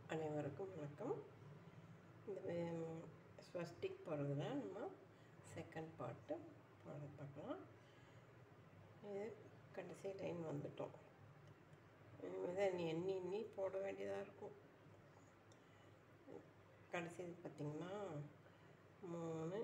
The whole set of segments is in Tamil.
அனைவருக்கும் வணக்கம். இந்த ஸ்வஸ்டிக் போடுறதுல நம்ம செகண்ட் பார்ட்டு பார்க்கலாம். இது கடைசி லைன் வந்துட்டோம். இனிமேல் எண்ணி போட வேண்டியதாக இருக்கும். கடைசி பார்த்திங்கன்னா 3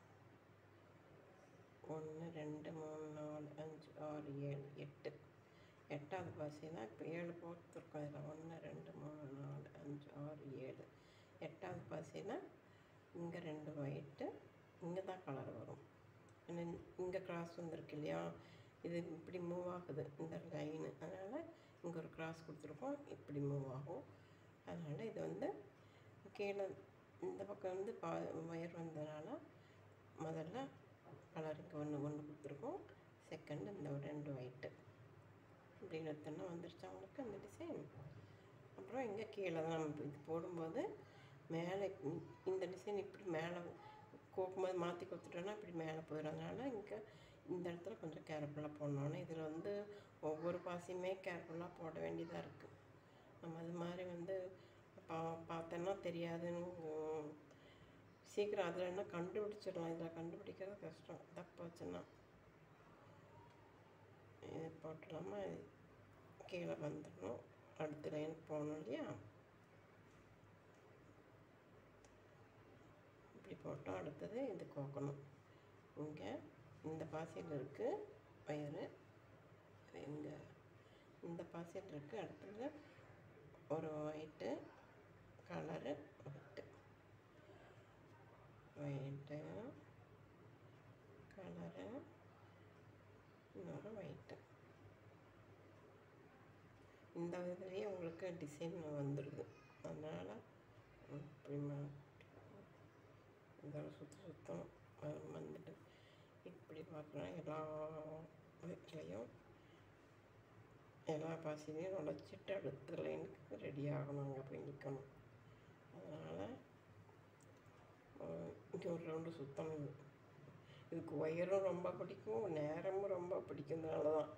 1 2 3 4 5 6 7 8 எட்டாவது பாசினா இப்போ 7 போட்டுருக்கோம். இதில் 1 2 3 4 5 6 7 எட்டாவது பாசினா இங்கே 2 ஒயிட்டு, இங்கே தான் கலர் வரும். ஏன்னா இங்கே கிராஸ் வந்துருக்கு இல்லையா, இது இப்படி மூவ் ஆகுது இந்த லைனு, அதனால் இங்கே ஒரு கிராஸ் கொடுத்துருக்கோம், இப்படி மூவ் ஆகும். அதனால் இது கீழே இந்த பக்கம் ஒயர் வந்ததுனால முதல்ல கலருக்கு ஒன்று கொடுத்துருக்கோம், செகண்டு இந்த 2 ஒயிட்டு இப்படின்னு எத்தனை வந்துருச்சு அவங்களுக்கு அந்த டிசைன். அப்புறம் இங்கே கீழே தான் நம்ம இது போடும்போது மேலே இந்த டிசைன் இப்படி மேலே கோக்கும்போது மாற்றி கொடுத்துட்டோன்னா இப்படி மேலே போயிடுறதுனால இங்கே இந்த இடத்துல கொஞ்சம் கேர்ஃபுல்லாக போடணும். இதில் ஒவ்வொரு பாசியுமே கேர்ஃபுல்லாக போட வேண்டியதாக இருக்குது. நம்ம அது மாதிரி பார்த்தோன்னா தெரியாதுன்னு சீக்கிரம் அதில் என்ன கண்டுபிடிச்சிடலாம், இதில் கண்டுபிடிக்கிறது கஷ்டம். தப்பு வச்சுன்னா இது போட்டுடலாமா, கீழே வந்துடணும், அடுத்த லைன் போகணும் இல்லையா. இப்படி போட்டோம். அடுத்தது இது கோக்கணும். இங்கே இந்த பாசியில் இருக்குது வயரு, இங்கே இந்த பாசியில் இருக்குது. அடுத்தது ஒரு ஒயிட்டு கலரு, ஒயிட்டு கலரு, இன்னொரு ஒயிட்டு. இந்த இதுலேயே உங்களுக்கு டிசைன் வந்துடுது. அதனால் இப்படி இதோட சுத்தம் வந்துட்டு இப்படி பார்க்குறோம். எல்லா வீட்லேயும் எல்லா பாசிலையும் நுழைச்சிட்டு அடுத்த லைனுக்கு ரெடி ஆகணும், அங்கே போய் நிற்கணும். அதனால் இங்கே ஒரு ரவுண்டு சுத்தணும். இதுக்கு ஒயரும் ரொம்ப பிடிக்கும், நேரமும் ரொம்ப பிடிக்கிறதுனால தான்.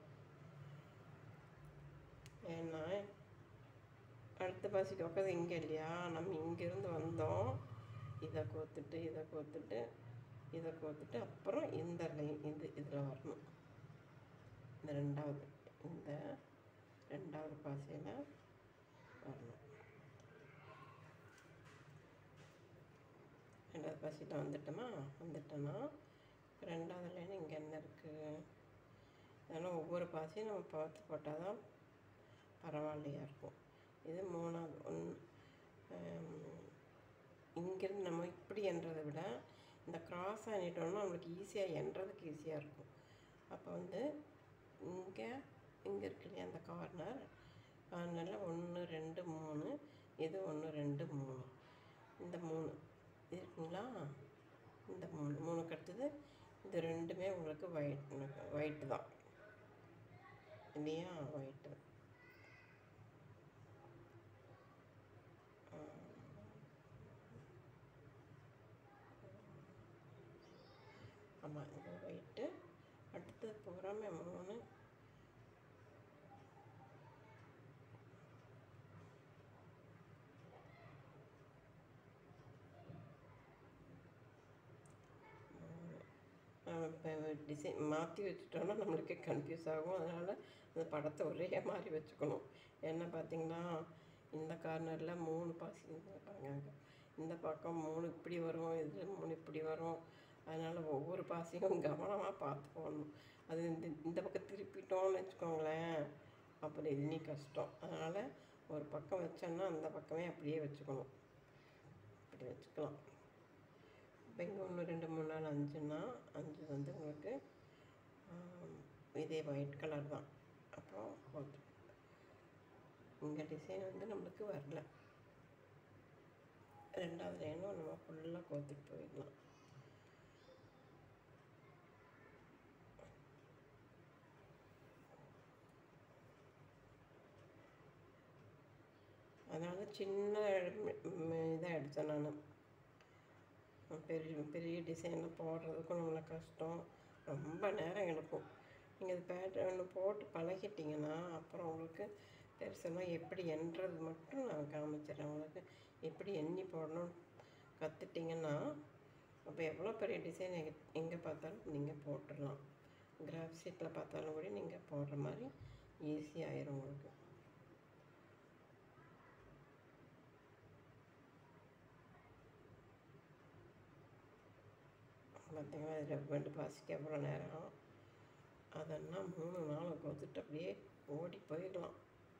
ஏன்னா அடுத்த பாசிக்கு உட்காந்து இங்கே இல்லையா, நம்ம இங்கேருந்து வந்தோம், இதை கோத்துட்டு அப்புறம் இந்த லைன் இதில் வரணும். இந்த ரெண்டாவது பாசியில் வரணும். ரெண்டாவது பாசியில் வந்துட்டோன்னா ரெண்டாவது லைன் இங்கே என்ன இருக்குது. அதனால் ஒவ்வொரு பாசியும் நம்ம பார்த்து போட்டால் தான் பரவாயில்லையாக இருக்கும். இது மூணாவது இங்கேருந்து நம்ம இப்படி என்றதை விட இந்த கிராஸ் ஆகிட்டோம்னா நம்மளுக்கு ஈஸியாக எண்ணுறதுக்கு ஈஸியாக இருக்கும். அப்போ இங்கே இருக்கு இல்லையா, அந்த கார்னரில் 1 2 3, இது 1 2 3, இந்த 3 இருக்குங்களா. இந்த 3 அடுத்தது இது ரெண்டுமே உங்களுக்கு ஒயிட்டு தான் இல்லையா, ஒயிட்டு. ஆமாம், இது ஒயிட்டு. அடுத்தது பூராமே 3. இப்போ டிசைன் மாற்றி வச்சுட்டோன்னா நம்மளுக்கே கன்ஃபியூஸ் ஆகும். அதனால் அந்த படத்தை ஒரே மாதிரி வச்சுக்கணும். என்ன பார்த்திங்கன்னா, இந்த கார்னரில் 3 பாசி இருப்பாங்க, இந்த பக்கம் 3 இப்படி வரும், இது 3 இப்படி வரும். அதனால் ஒவ்வொரு பாசியும் கவனமாக பார்த்து போடணும். அது இந்த பக்கம் திருப்பிட்டோம்னு வச்சுக்கோங்களேன், அப்புறம் இன்னி கஷ்டம். அதனால் ஒரு பக்கம் வச்சோன்னா அந்த பக்கமே அப்படியே வச்சுக்கணும். இப்படி வச்சுக்கலாம். இப்போ இங்கே 1 2 3 4 5ன்னா 5 உங்களுக்கு இதே ஒயிட் கலர் தான். அப்புறம் இங்கே டிசைன் நம்மளுக்கு வரல. ரெண்டாவது லைனும் நம்ம ஃபுல்லாக கோத்துட்டு போயிடலாம். அதனால் சின்ன இதாக எடுத்தேன் நான். பெரிய டிசைனில் போடுறதுக்கும் நம்மளுக்கு கஷ்டம், ரொம்ப நேரம் எடுக்கும். நீங்கள் இது பேட்டர்ன் போட்டு பழகிட்டிங்கன்னா அப்புறம் உங்களுக்கு பெருசெல்லாம் எப்படி எண்ணுறது மட்டும் நான் காமிச்சிடுறேன் உங்களுக்கு. எப்படி எண்ணி போடணும்னு கற்றுட்டிங்கன்னா அப்போ எவ்வளோ பெரிய டிசைன் எங்கே பார்த்தாலும் நீங்கள் போட்டுடலாம். கிராஃப் ஷீட்டில் பார்த்தாலும் கூட நீங்கள் போடுற மாதிரி ஈஸியாகிடும் உங்களுக்கு. பார்த்திங்கன்னா இதில் 2 பாசிக்கு எவ்வளோ நேரம், அதெல்லாம் 3 நாள் கொத்துட்டு அப்படியே ஓடி போயிடலாம்.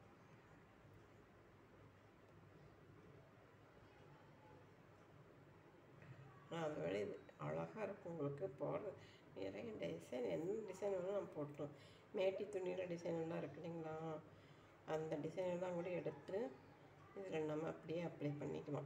அதை விட இது அழகாக இருக்கும் உங்களுக்கு. போடுற நிறைய டிசைன், என்ன டிசைன் வேணாலும் நம்ம போட்டோம். மேட்டி துணியில் டிசைனெல்லாம் இருக்கு இல்லைங்களா, அந்த டிசைனெல்லாம் கூட எடுத்து இதில் நம்ம அப்படியே அப்ளை பண்ணிக்கலாம்.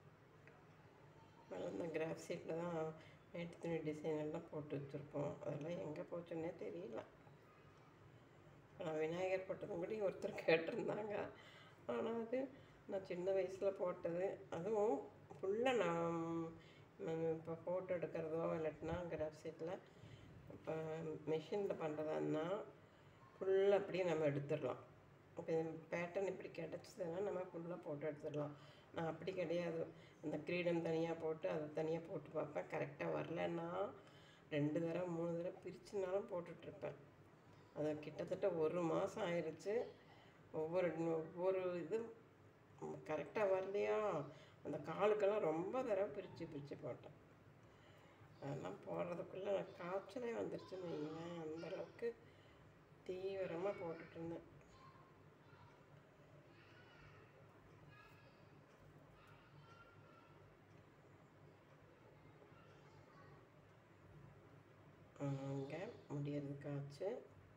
இந்த கிராஃப் ஷீட்டில் தான் மேட்டி துணி டிசைன் எல்லாம் போட்டு வச்சுருப்போம். அதெல்லாம் எங்கே போச்சுன்னே தெரியல. நான் விநாயகர் போட்டதும் கூட ஒருத்தர் கேட்டிருந்தாங்க. ஆனால் அது நான் சின்ன வயசில் போட்டது. அதுவும் ஃபுல்லாக நான் இப்போ ஃபோட்டோ எடுக்கிறதோ இல்லாட்டினா கிராஃப் ஷீட்டில் இப்போ மிஷினில் பண்ணுறதான்னா ஃபுல்லாக அப்படியே நம்ம எடுத்துடலாம். இப்போ பேட்டர்ன் இப்படி கிடச்சிதுன்னா நம்ம ஃபுல்லாக போட்டு எடுத்துடலாம். நான் அப்படி கிடையாது. அந்த கிரீடம் தனியாக போட்டு அதை தனியாக போட்டு பார்ப்பேன். கரெக்டாக வரலன்னா 2 தடவை 3 தடவை பிரிச்சுனாலும் போட்டுட்ருப்பேன். அது கிட்டத்தட்ட 1 மாதம் ஆயிடுச்சு. ஒவ்வொரு இது கரெக்டாக வரலையா, அந்த காலுக்கெல்லாம் ரொம்ப தடவை பிரித்து போட்டேன். அதெல்லாம் போடுறதுக்குள்ளே காய்ச்சலே வந்துருச்சுன்னு வைங்களேன். அந்தளவுக்கு தீவிரமாக போட்டுட்டு இருந்தேன். இங்கே முடியறதுக்கு ஆச்சு.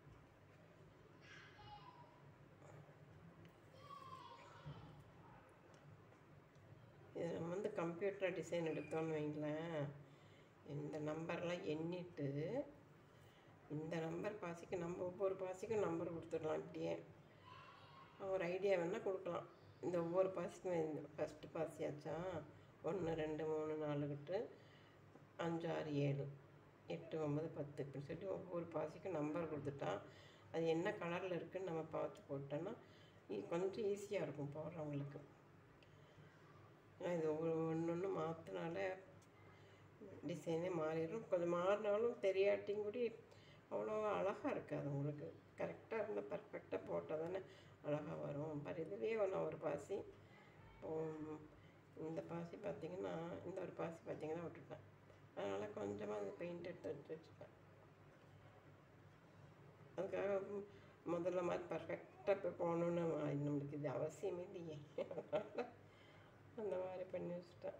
இது நம்ம வந்து கம்ப்யூட்டர் டிசைன் எடுத்தோன்னு வைங்களேன், இந்த நம்பர்லாம் எண்ணிட்டு இந்த நம்பர் பாசிக்கு நம்ம ஒவ்வொரு பாசிக்கும் நம்பர் கொடுத்துடலாம். இப்படியே ஒரு ஐடியா வேணால் கொடுக்கலாம். இந்த ஒவ்வொரு பாசிக்கும் ஃபஸ்ட்டு பாசியாச்சா 1 2 3 4 கிட்டு 5 6 7 8 9 10 இப்படின்னு சொல்லி ஒவ்வொரு பாசிக்கும் நம்பர் கொடுத்துட்டா அது என்ன கலரில் இருக்குதுன்னு நம்ம பார்த்து போட்டோன்னா கொஞ்சம் ஈஸியாக இருக்கும் போடுறவங்களுக்கு. ஏன்னா இது ஒன்று மாற்றினால டிசைனே மாறிடும். கொஞ்சம் மாறினாலும் தெரியாட்டியும் கூட அவ்வளோ அழகாக இருக்காது உங்களுக்கு. கரெக்டாக இருந்தால் பர்ஃபெக்டாக போட்டால் தானே அழகாக வரும். பாரு இதுலேயே நான் ஒரு பாசி, இந்த பாசி பார்த்திங்கன்னா இந்த ஒரு பாசி பார்த்திங்கன்னா விட்டுட்டேன். அதனால் கொஞ்சமாக அந்த பெயிண்ட் எடுத்து வச்சுப்பேன். அதுக்காக முதல்ல மாதிரி பர்ஃபெக்டாக போய் போகணுன்னு நம்மளுக்கு இது அவசியமே இல்லையே. அந்த மாதிரி பண்ணி வச்சுட்டேன்.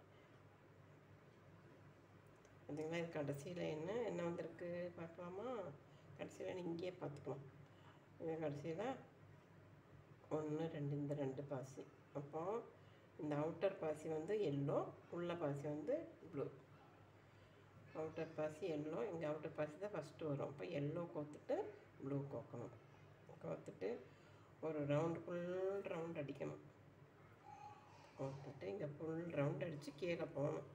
பார்த்தீங்களா, இது கடைசியில் என்ன வந்திருக்கு பார்க்கலாமா? கடைசியில் இங்கேயே பார்த்துக்கலாம். இது கடைசியில் 1 2 இந்த 2 பாசி. அப்போ இந்த அவுட்டர் பாசி வந்து எல்லோ, உள்ள பாசி வந்து ப்ளூ. அவுட்டர் பாசி எல்லோ, இங்கே அவுட்டர் பாசி தான் ஃபஸ்ட்டு வரும். அப்போ எல்லோ கோத்துட்டு ப்ளூ கோக்கணும். கோத்துட்டு ஒரு ஃபுல் ரவுண்ட் அடிக்கணும். கோத்துட்டு இங்கே ஃபுல் ரவுண்ட் அடித்து கீழே போகணும்.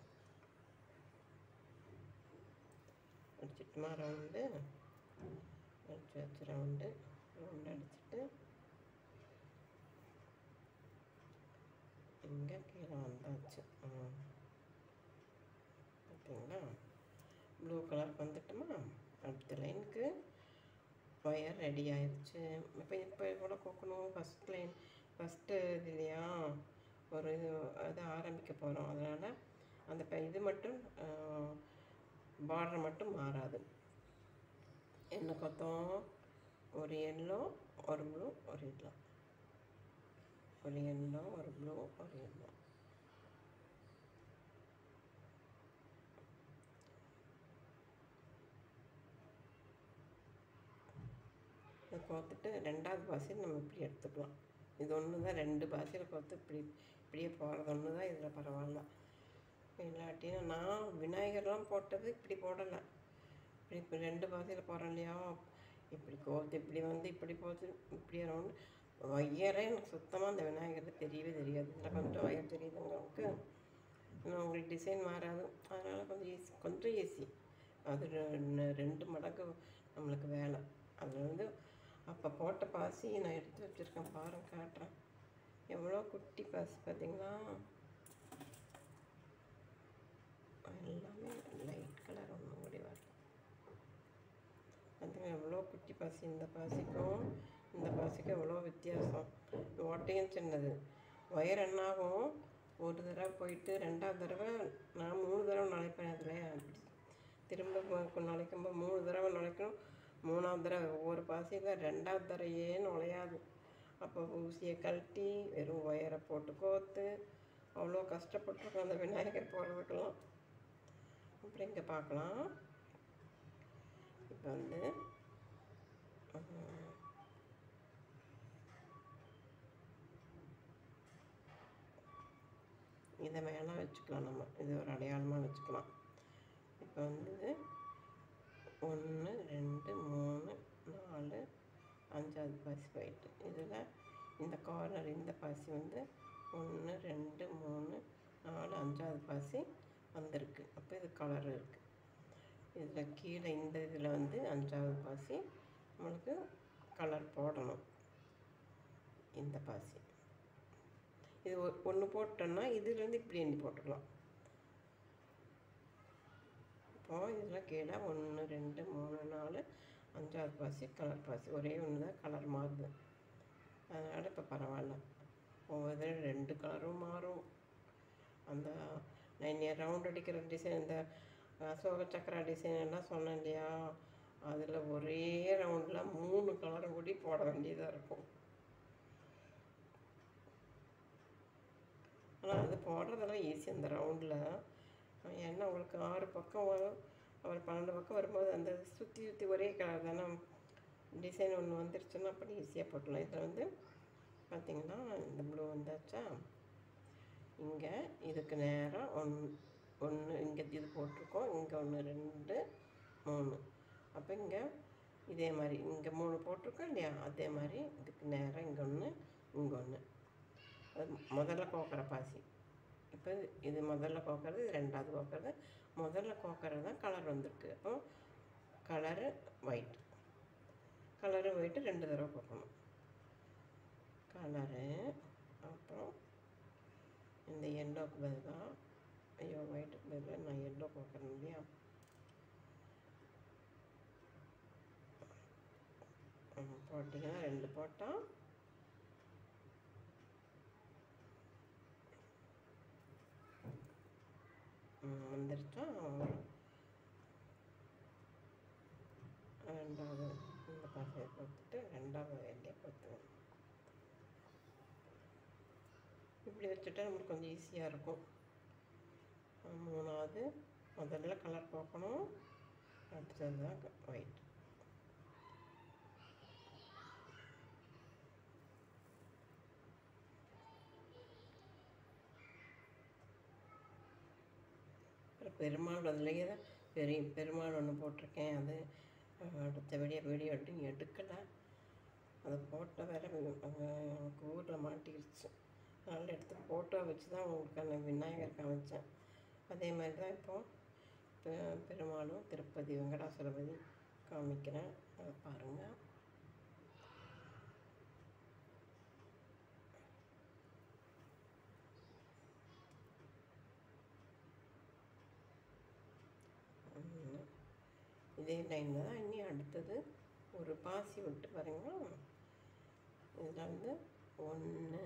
அடிச்சிட்டுமா ரவுண்டு வச்சு ரவுண்டு அடிச்சுட்டு இங்கே கீழே வந்தாச்சு. பார்த்தீங்களா, ப்ளூ கலர் வந்துட்டோமா. அடுத்த லைனுக்கு ஒயர் ரெடி ஆயிடுச்சு. இப்போ கூட கோக்கணும். ஃபஸ்ட்டு இது இல்லையா, ஒரு இது ஆரம்பிக்க போகிறோம். அதனால் அந்த இது மட்டும் பார்டர் மட்டும் மாறாது. என்ன கொத்தம், ஒரு எல்லோ ஒரு ப்ளூ ஒரு எல்லோ, ஒரு எல்லோ ஒரு ப்ளூ ஒரு எல்லோ. இதை கோத்துட்டு 2வது பாசியில் நம்ம இப்படி எடுத்துக்கலாம். இது ஒன்று தான் 2 பாசியில் கோத்து இப்படியே போகிறது ஒன்று தான் இதில் பரவாயில்ல. இல்லாட்டினா நான் விநாயகர்லாம் போட்டது இப்படி போடலை. இப்படி 2 பாசியில் போகிறேன் இல்லையா, இப்படி கோத்து இப்படி வந்து இப்படி போத்து இப்படி ரவுண்டு ஒயரே எனக்கு சுத்தமாக அந்த விநாயகர் தெரியவே தெரியாது. இதில் கொஞ்சம் ஒயர் தெரியுதுங்க உங்களுக்கு. இன்னும் உங்களுக்கு டிசைன் மாறாது. அதனால் கொஞ்சம் ஈஸி. அது 2 மடங்கு நம்மளுக்கு வேலை. அதில் வந்து அப்போ போட்ட பாசி நான் எடுத்து வச்சுருக்கேன் பாருங்க, காட்டுறேன். எவ்வளோ குட்டி பாசி பார்த்தீங்களா? எல்லாமே லைட் கலர் ஒன்று கூடி வரல. பார்த்தீங்கன்னா எவ்வளோ குட்டி பாசி. இந்த பாசிக்கும் இந்த பாசிக்கும் எவ்வளோ வித்தியாசம். ஓட்டையும் சின்னது. வயர் என்னாகும், ஒரு தடவை போயிட்டு 2வது தடவை நான் 3 தடவை நுழைப்பேன். அதில் திரும்ப நுழைக்கும்போது 3 தடவை நுழைக்கணும். 3வது தடவை ஒவ்வொரு பாசியில் 2வது தடவையே நுழையாது. அப்போ ஊசியை கழட்டி வெறும் ஒயரை போட்டு கோர்த்து அவ்வளோ கஷ்டப்பட்டுருக்கோம் அந்த விநாயகர் போடுறதுக்கெல்லாம். அப்புறம் இங்கே பார்க்கலாம். இப்போ வந்து இதை மேலே வச்சுக்கலாம். நம்ம இது ஒரு அடையாளமாக வச்சுக்கலாம். இப்போ வந்து 1 2 3 4 5வது பாசி போயிட்டு இதில் இந்த கார்னர் இந்த பாசி வந்து 1 2 3 4 5வது பாசி வந்திருக்கு. அப்போ இது கலர் இருக்குது. இதில் கீழே இந்த இதில் வந்து 5வது பாசி நம்மளுக்கு கலர் போடணும். இந்த பாசி இது ஒன்று போட்டோன்னா இதுலேருந்து இப்படி எண்ணி போட்டுக்கலாம். இப்போது இதில் கீழே 1 2 3 4 5வது பாசி கலர் பாசி ஒரே ஒன்று தான் கலர் மாறுது. அதனால் இப்போ பரவாயில்ல. ஒவ்வொரு 2 கலரும் மாறும். அந்த ரவுண்ட் அடிக்கிற டிசைன், இந்த அசோக சக்கரா டிசைன் எல்லாம் சொன்னேன் இல்லையா, அதில் ஒரே ரவுண்டில் 3 கலரும் கூடி போட வேண்டியதாக இருக்கும். ஆனால் அது போடுறதெல்லாம் ஈஸி அந்த ரவுண்டில். ஏன்னா உங்களுக்கு 6 பக்கம் வரும், ஒரு 12 பக்கம் வரும்போது அந்த சுற்றி சுற்றி ஒரே கலர் தானே டிசைன் ஒன்று வந்துருச்சுன்னா அப்படி ஈஸியாக போட்டலாம். இதில் வந்து பார்த்திங்கன்னா இந்த ப்ளூ வந்தாச்சா, இங்கே இதுக்கு நேராக ஒன்று இங்கே இது போட்டிருக்கோம். இங்கே 1 2 3. அப்போ இங்கே இதே மாதிரி இங்கே 3 போட்டிருக்கோம் இல்லையா, அதே மாதிரி இதுக்கு நேராக இங்கே 1 இங்கே 1. அது முதல்ல கோக்கிற பாசி. இப்போ இது முதல்ல கோக்கிறது, இது 2வது கோக்கிறது. முதல்ல கோக்கிறது தான் கலர் வந்திருக்கு. அப்போ கலரு ஒயிட், கலரு ஒயிட்டு 2 தடவை கோக்கணும். கலரு அப்புறம் இந்த எல்லோக்கு பதிலாக, ஐயோ ஒயிட்டுக்கு பதிலாக நான் எல்லோ கோக்கிறேன் இல்லையா, போட்டிங்கன்னா 2 போட்டால் வந்துருச்சா. 2வது இந்த பாசியை கொடுத்துட்டு 2வது எல்லையை கொடுத்துக்கணும். இப்படி வச்சுட்டா நம்மளுக்கு கொஞ்சம் ஈஸியாக இருக்கும். 3வது முதல்ல கலர் பார்க்கணும், அடுத்தது தான் ஒயிட். பெருமாள் அதுலேயே தான் பெருமாள் ஒன்று போட்டிருக்கேன். அது அடுத்த வீடியோ எடுக்கலை. அதை போட்ட வேறு எனக்கு ஊரில் மாட்டிக்கிடுச்சு. அதனால் எடுத்து ஃபோட்டோ வச்சு தான் உங்களுக்கு அந்த விநாயகர் காமிச்சேன். அதே மாதிரி தான் இப்போது பெருமாளும் திருப்பதி வெங்கடாசலபதி காமிக்கிறேன். அதை பாருங்கள். இதே லைனில் தான் இனி அடுத்தது ஒரு பாசி விட்டு பாருங்களா. இதில் வந்து 1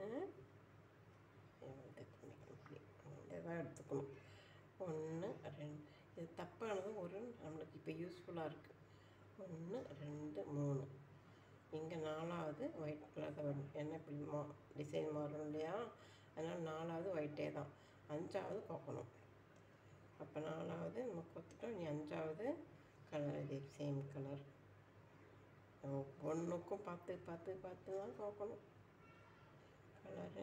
இதான் எடுத்துக்கணும். 1 2 இது தப்பானது ஒரு நம்மளுக்கு இப்போ யூஸ்ஃபுல்லாக இருக்குது. 1 2 3. இங்கே 4வது ஒயிட் கலர் தான் வரும். என்ன இப்படி டிசைன் மாறும் இல்லையா, அதனால் 4வது ஒயிட்டே தான். 5வது கோக்கணும். அப்போ 4வது நம்ம கொத்துட்டோம். இனி 5வது கலர் இதே சேம் கலர். ஒன்றுக்கும் பார்த்து பார்த்து பார்த்து தான் கோக்கணும் கலரு.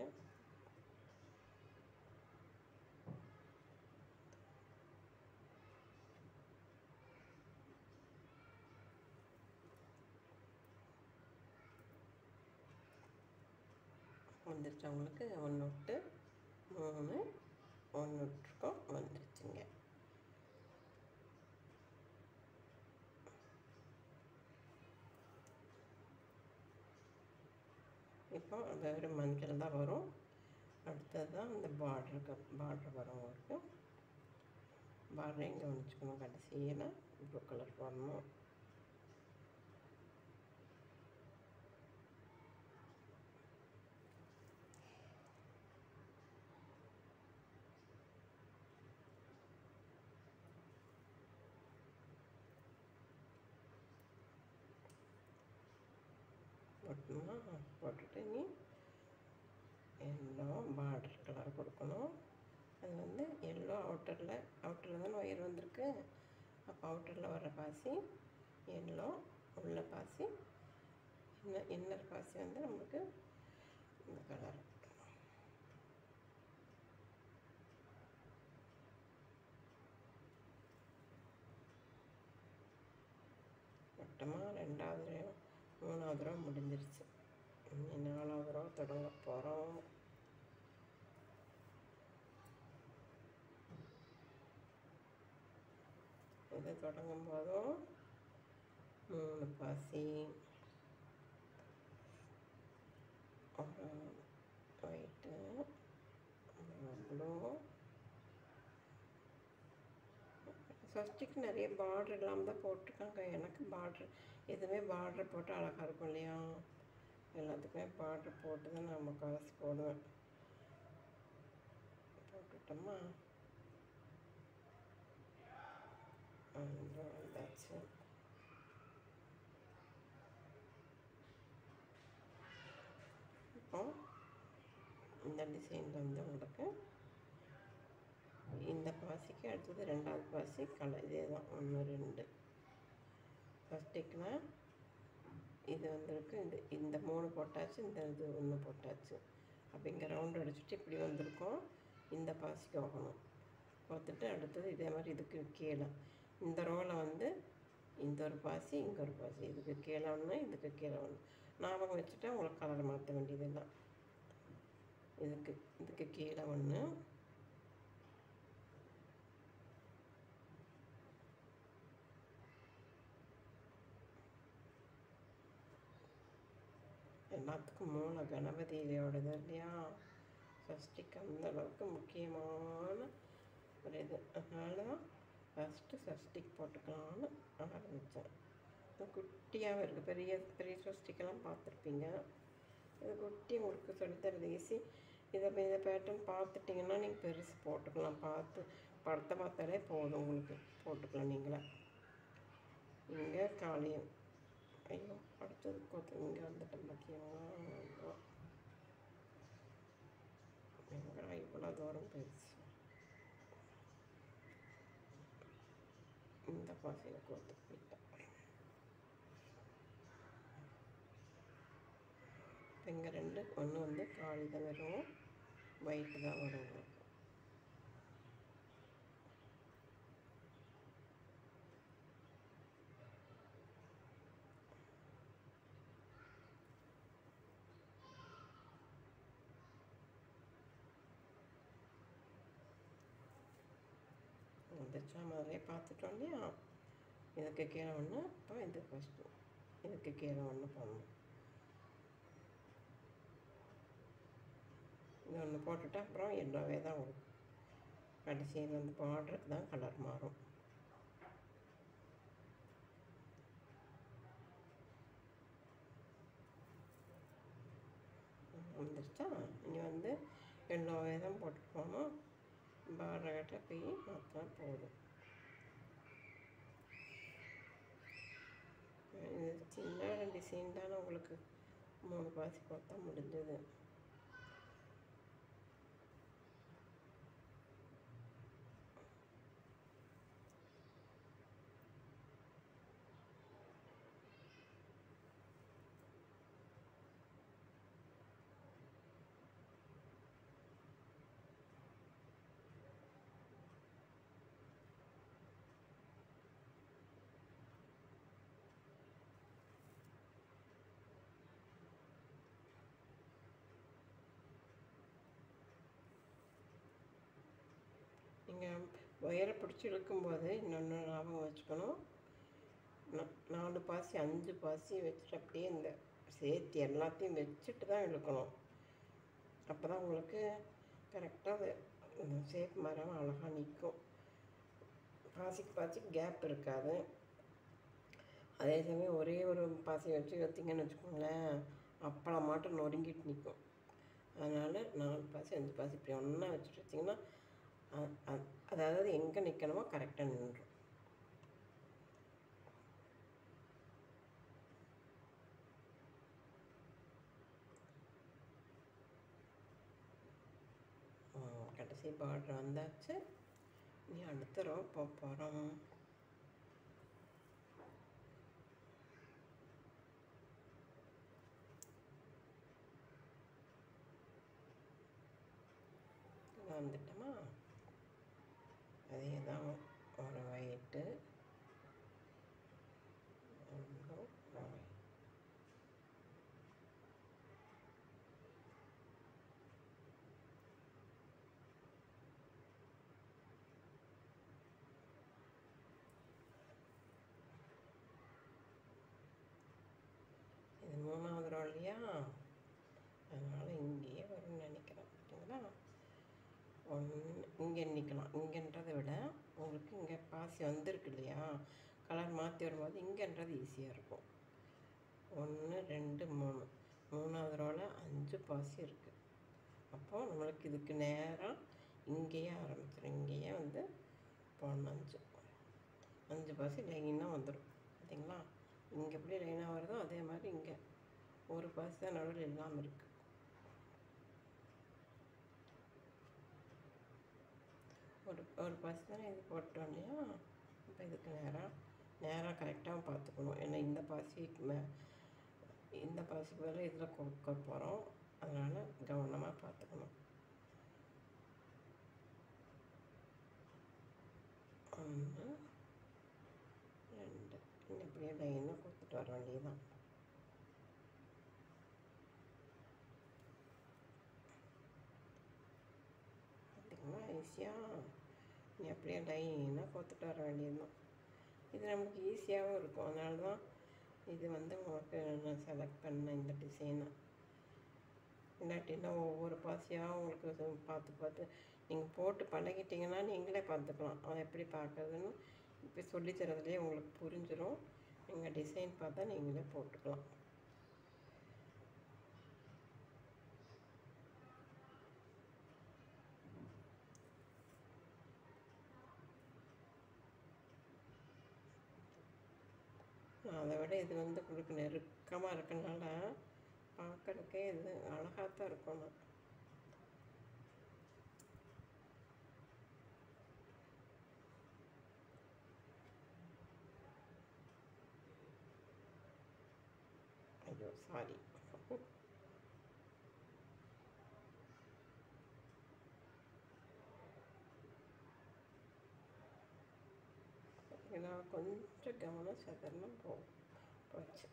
வந்துருச்சு அவங்களுக்கு. 1 விட்டு 3 1 விட்டுருக்கோம், வந்துருச்சுங்க. இப்போ அது மஞ்சள் தான் வரும். அடுத்தது தான் இந்த பார்டர் வரும் உங்களுக்கு. பார்டரையும் கவனிச்சுக்கணும். கடைசியில் ப்ளூ கலர் வரணும். போட்டுட்டு நீ எல்லோ பார்டர் கலர் கொடுக்கணும். அது வந்து எல்லோ அவுட்டரில் தானே ஒயர் வந்திருக்கு. அப்போ அவுட்டரில் வர பாசி எல்லோ, உள்ள பாசி இன்னர் பாசி வந்து நமக்கு இந்த கலர். மொத்தமாக 2வது 3வது ரூபா முடிஞ்சிருச்சு. இனி 4வது ரூபா தொடங்க போகிறோம். இது தொடங்கும் போதும் 3 பாசி, ஒயிட்டு, ப்ளூ. ஃபஸ்ட்டுக்கு நிறைய பார்டர் இல்லாமல் தான் போட்டிருக்காங்க. எனக்கு பார்டர் எதுவுமே பார்டர் போட்டு அழகாக இருக்கும் இல்லையா? எல்லாத்துக்குமே பார்டர் போட்டு தான் நான் முக்கால்வாசி போடுவேன். போட்டுட்டோமா? வந்தாச்சு. இப்போ இந்த டிசைனில் வந்து உங்களுக்கு இந்த பாசிக்கு அடுத்தது 2வது பாசி கலர் இதே தான் 1 2. ஃபஸ்ட்டுக்குனா இது வந்துருக்கு. இந்த 3 போட்டாச்சு, இது 1 போட்டாச்சு. அப்போ இங்கே ரவுண்டு அடிச்சுட்டு இப்படி வந்திருக்கோம். இந்த பாசிக்கு போகணும். பார்த்துட்டு அடுத்தது இதே மாதிரி இதுக்கு கீழே இந்த ரோவில் வந்து இந்த ஒரு பாசி, இங்கே ஒரு பாசி, இதுக்கு கீழே ஒன்று, இதுக்கு கீழே ஒன்று. ஞாபகம் வச்சுட்டா உங்களுக்கு கலர் மாற்ற வேண்டியதெல்லாம். இதுக்கு கீழே ஒன்று, எல்லாத்துக்கும் மூல கணபதியோடது இல்லையா? சஷ்டிக்கு அந்த அளவுக்கு முக்கியமான ஒரு இது. அதனால தான் ஃபஸ்ட்டு சஷ்டிக்கு போட்டுக்கலான்னு ஆரம்பித்தேன். இது குட்டியாகவும் இருக்குது. பெரிய பெரிய சஷ்டிக்கெல்லாம் பார்த்துருப்பீங்க. இது குட்டி உங்களுக்கு சொல்லித்தரது ஈஸி. இதை பேட்டர்ன் பார்த்துட்டிங்கன்னா நீங்கள் பெருசு போட்டுக்கலாம். பார்த்து படத்தை பார்த்தாலே போதும், உங்களுக்கு போட்டுக்கலாம் நீங்களே. இங்கே காளியம், ஐயோ அடுத்தது இங்கே வந்துட்டேன் பார்த்தீங்களா? எங்கடா இவ்வளோ தூரம் போயிடுச்சு. இந்த பாசியில் கோத்து போயிட்டேன். இங்கே 2 ஒன்று வந்து காளி தான் வரும், ஒயிட்டு தான் வரும் உங்களுக்கு. வந்துச்சா மாதிரியே பார்த்துட்டோம் இல்லையா? இதுக்கு கீழே ஒன்று, இப்போ இது ஃபஸ்ட்டு இதுக்கு கீழே ஒன்று போடணும். இது ஒன்று போட்டுட்டா அப்புறம் எல்லோவே தான் வரும். கடைசியில் வந்து பார்டருக்கு தான் கலர் மாறும். வந்துருச்சா? இனி வந்து எல்லோவே தான் போட்டுட்டு போகணும். பார்டர்கிட்ட போய் மாற்றினா போதும். இது சின்ன டிசைன் தானே, உங்களுக்கு 3 பாசி போட்டா முடிஞ்சது. நீங்கள் ஒயரை பிடிச்சி இழுக்கும்போது இன்னொன்று ஞாபகம் வச்சுக்கணும். 4 பாசி 5 பாசி வச்சுட்டு அப்படியே இந்த சேர்த்து எல்லாத்தையும் வச்சுட்டு தான் இழுக்கணும். அப்போ தான் உங்களுக்கு கரெக்டாக அது ஷேப் மரம் அழகாக நிற்கும். பாசிக்கு கேப் இருக்காது. அதே சமயம் ஒரே ஒரு பாசி வச்சு வைத்திங்கன்னு வச்சுக்கோங்களேன், அப்பளம் மாட்டம் நொறுங்கிட்டு நிற்கும். அதனால் 4 பாசி 5 பாசி இப்படி ஒன்றா வச்சுட்டு வச்சிங்கன்னா அதாவது எங்கே நிற்கணுமோ கரெக்டாக நின்றுடும். கடைசி பார்டர் வந்தாச்சு. நீ அடுத்த ரோ போகிறோம். வந்துட்டோமா? அதே தான் ஒரு ஒயிட்டு இது 3வது ரோ இல்லையா? அதனால் இங்கேயே வரும்னு நினைக்கிறேன். பார்த்தீங்களா? இங்கே நிற்கலாம். இங்கேன்றதை விட உங்களுக்கு இங்கே பாசி வந்திருக்கு இல்லையா, கலர் மாற்றி வரும்போது இங்கேன்றது ஈஸியாக இருக்கும். 1 2 3 3வது ரோவில் 5 பாசி இருக்குது. அப்போது நம்மளுக்கு இதுக்கு நேராக இங்கேயே ஆரம்பிச்சிடும். இங்கேயே வந்து போடணும். 5 பாசி லைனாக வந்துடும். பார்த்தீங்களா? இங்கே எப்படி லைனாக வருதோ அதே மாதிரி இங்கே ஒரு பாசி தான் நடுவில் இல்லாமல் இருக்குது. ஒரு பாசி தானே இது போட்டோம் இல்லையா? இப்போ இதுக்கு நேராக கரெக்டாக பார்த்துக்கணும். ஏன்னா இந்த பாசிக்கு மேலே இதில் கொடுக்க போகிறோம். அதனால் கவனமாக பார்த்துக்கணும். 1 2 இப்படியே லைனாக கொடுத்துட்டு வர வேண்டியதுதான். பார்த்திங்கன்னா ஈஸியாக நீ அப்படியே லைனாக கொடுத்துட்டு வர வேண்டியதுதான். இது நமக்கு ஈஸியாகவும் இருக்கும். அதனால தான் இது வந்து உங்களுக்கு நான் செலக்ட் பண்ணேன் இந்த டிசைனை. இல்லாட்டின்னா ஒவ்வொரு பாசியாக உங்களுக்கு பார்த்து நீங்கள் போட்டு பழகிட்டிங்கன்னா நீங்களே பார்த்துக்கலாம். அதை எப்படி பார்க்குறதுன்னு இப்போ சொல்லித்தரதுலேயே உங்களுக்கு புரிஞ்சிடும். நீங்கள் டிசைன் பார்த்தா நீங்களே போட்டுக்கலாம். அதை விட இது வந்து உங்களுக்கு நெருக்கமாக இருக்கனால பார்க்குறதுக்கே இது அழகாக தான் இருக்கணும். ஐயோ சாரி. நான் கொஞ்சம் கவனம் சதர்னம் போச்சு.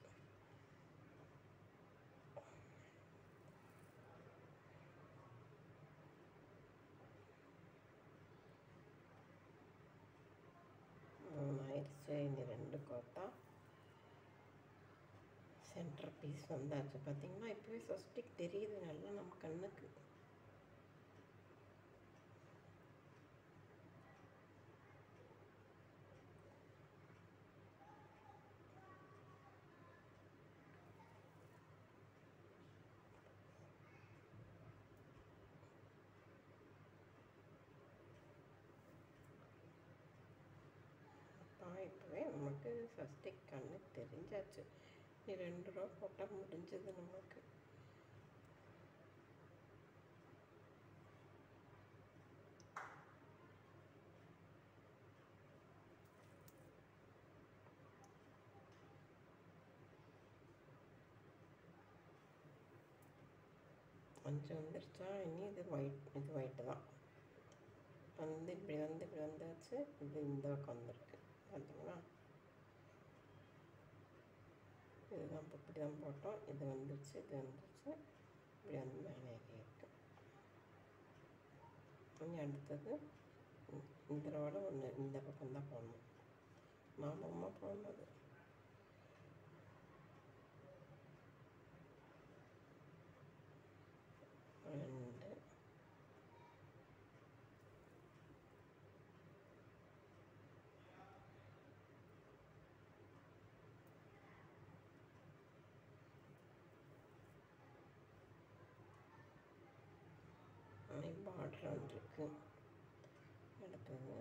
ஆயிடுச்சு. இந்த 2 கோத்தா சென்டர் பீஸ் வந்தாச்சு. பார்த்தீங்கன்னா இப்போவே சொஸ்டிக் தெரியுது நல்லா நம்ம கண்ணுக்கு. இப்போவே நமக்கு சொஸ்டிக் கண்ணு தெரிஞ்சாச்சு. 2 ரூபா போட்டால் முடிஞ்சது நமக்கு. கொஞ்சம் வந்துருச்சா? இனி இது ஒயிட்டு தான் வந்து இப்படி வந்தாச்சு. இது இந்த பக்கம் வந்திருக்கு. பார்த்தீங்களா? இதுதான் இப்போ இப்படி தான் போட்டோம். இது வந்துருச்சு. இப்படி வந்து மேலே இருக்கு. இனி அடுத்தது இந்த ரோட ஒன்று இந்த பக்கம் தான் போடணும். மாமமாக போடணும். அது 2 பார்டர் வந்திருக்கு. அடுத்தது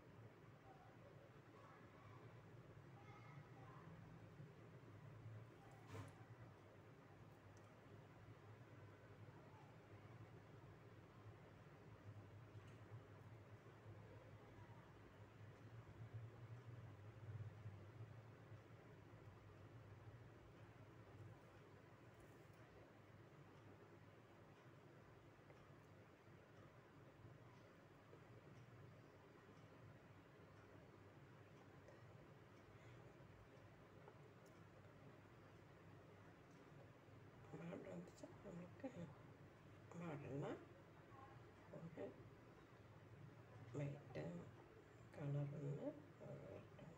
பார்டர் வந்துச்சு. உங்களுக்கு பார்டர்னால் ஒரு ஒயிட்டு கலர் ஒன்று, ஒரு ஒயிட் ஒன்று.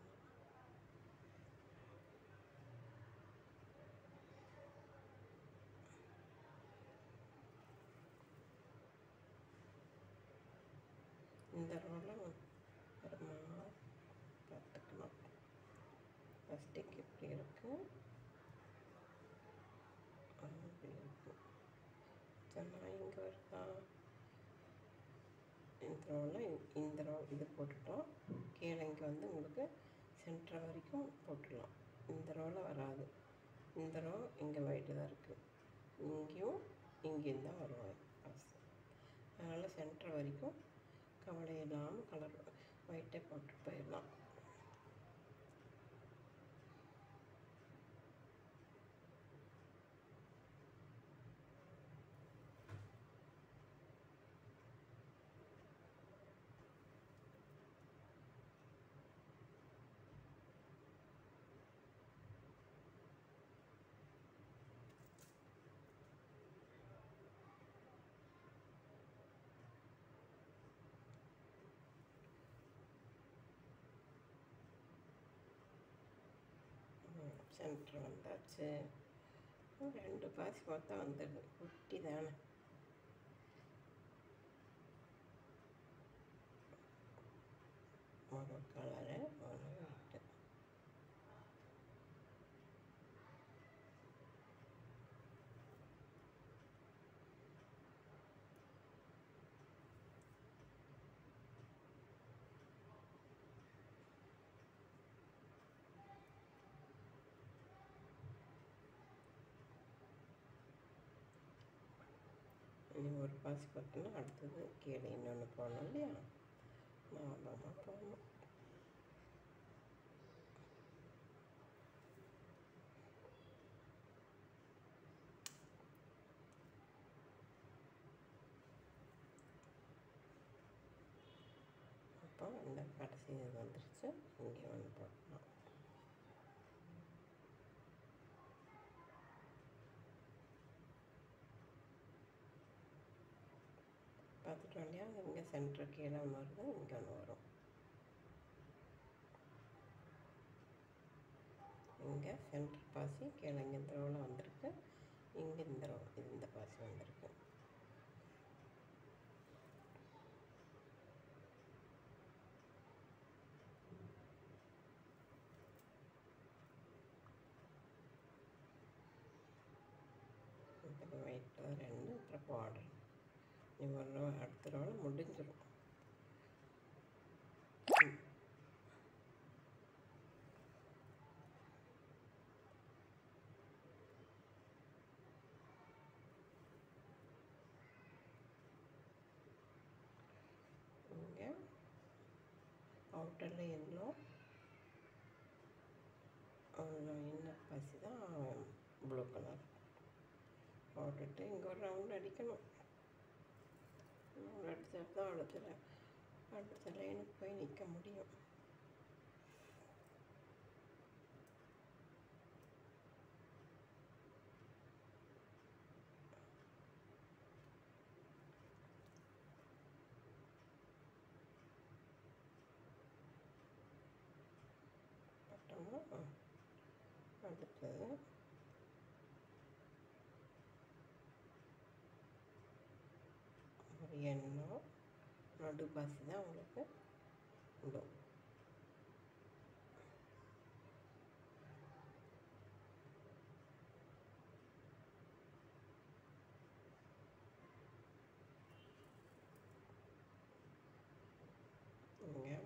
இந்த ரோவில் ஒரு பார்த்துக்கலாம். ஃபஸ்ட்டுக்கு இப்படி இருக்குது, அப்படி இருக்குது. சொன்னால் இங்கே வருதா? இந்த ரோ இது போட்டுட்டோம். கீழே இங்கே வந்து உங்களுக்கு சென்டர் வரைக்கும் போட்டுடலாம். இந்த ரோவில் வராது. இந்த ரோ இங்கே ஒயிட்டு தான் இருக்குது. இங்கேயும் தான் வரும் பஸ். அதனால் சென்டர் வரைக்கும் கவலை இல்லாமல் கலர் ஒயிட்டே போட்டு போயிடலாம். சென்டர் வந்தாச்சு. 2 பாசி மொத்தம் வந்துடுது. குட்டி தானே. ஒரு கலரு, ஒரு ஒயிட்டு. இனி ஒரு பாசி பார்த்தோன்னா அடுத்தது கீழே இன்னொன்று போடணும் இல்லையா? ஞாபகமாக போடணும். அப்போ இந்த கடைசி இது வந்துருச்சு. இங்கே வந்து போடணும். பார்த்துட்டோம் இல்லையா? இங்கே சென்டர் கீழே ஒன்று வருது, இங்கே ஒன்று வரும். இங்கே சென்டர் பாசி கீழே இங்கே இந்த ரோவில் வந்திருக்கு. இங்கே இந்த பாசி வந்திருக்கு. இப்போ ஒயிட்டில் 2, அப்புறம் பார்டர். ஒரு ரோ அடுத்த ரோவில் முடிஞ்சிடும். இங்கே அவுட்டரில் எல்லோ, இன்னர் பாசி தான் ப்ளூ கலர் போட்டுட்டு இங்கே ஒரு ரவுண்ட் அடிக்கணும். அடித்தா தான் அடுத்த லைனுக்கு போய் நிற்க முடியும். பட்டோம்னா அடுத்தது நடு பாசி தான் உங்களுக்கு விடும். இங்கே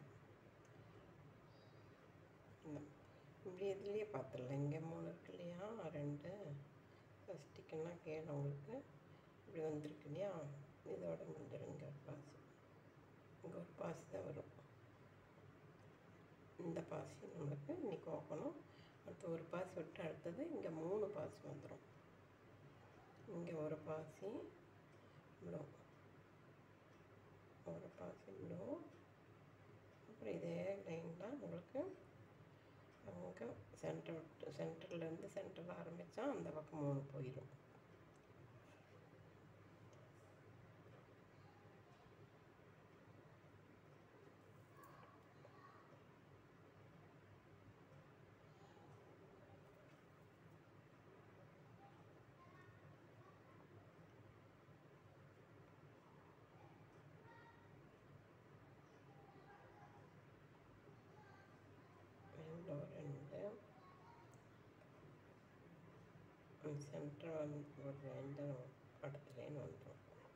இப்படி இதுலேயே பார்த்துடலாம். இங்கே 3 இருக்கு இல்லையா, 2 ஃபஸ்ட்டுக்குன்னா கீழே உங்களுக்கு இப்படி வந்திருக்கு இல்லையா, இதோட முடிஞ்சிருங்க பாசி. இங்கே ஒரு பாசி தான் வரும். இந்த பாசி நம்மளுக்கு இன்றைக்கி ஓப்பனும். அடுத்து ஒரு பாசி விட்டு அடுத்தது இங்கே 3 பாசி வந்துடும். இங்கே ஒரு பாசி விடும், ஒரு பாசி விடும். அப்புறம் இதே லைனில் உங்களுக்கு அங்கே சென்டர்லேருந்து சென்டரில் ஆரம்பித்தா அந்த பக்கம் 3 போயிடும். சென்டர் வந்து ஒரு 2 அடுத்த லைன் வந்துடும்.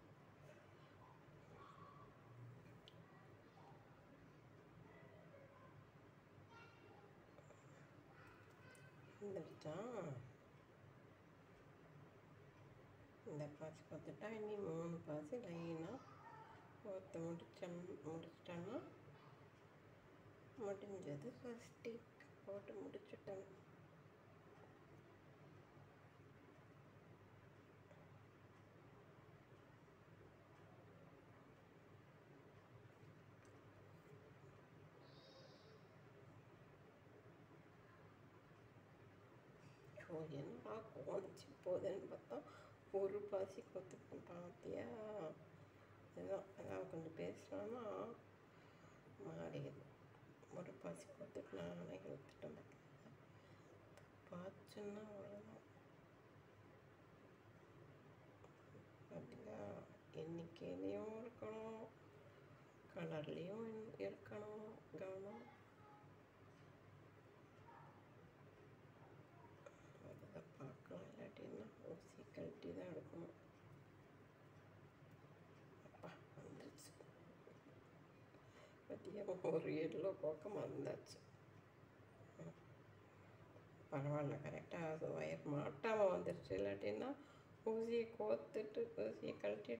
வந்துடுச்சா? இந்த பாசி பார்த்துட்டா இனி 3 பாசி லைனாக ஒருத்த முடிச்சிட்டோன்னா முடிஞ்சது. ஃபஸ்ட் போட்டு முடிச்சுட்டேன். என்னடா குறைஞ்சி போகுதுன்னு பார்த்தா ஒரு பாசி கொத்துட்டேன். பார்த்தியா? இதுதான் அதாவது கொஞ்சம் பேசுகிறான்னா மாறிடுது. ஒரு பாசி கொத்துட்டு நானே கொடுத்துட்டேன். பார்த்துன்னா அவ்வளோதான். பார்த்தீங்களா, எண்ணிக்கையிலையும் இருக்கணும், கலர்லேயும் இருக்கணும் கவனம். அதை பார்க்கலாம், இல்லாட்டின்னா ஊசி கழட்டி தான் எடுக்கணும். அப்பா வந்துச்சு பற்றியா, ஒரு எல்லோ பக்கம் வந்தாச்சு. பரவாயில்ல, கரெக்டாக அது ஒயர் மாட்டாமல் வந்துடுச்சு. இல்லாட்டின்னா ஊசியை கோத்துட்டு ஊசியை கழட்டி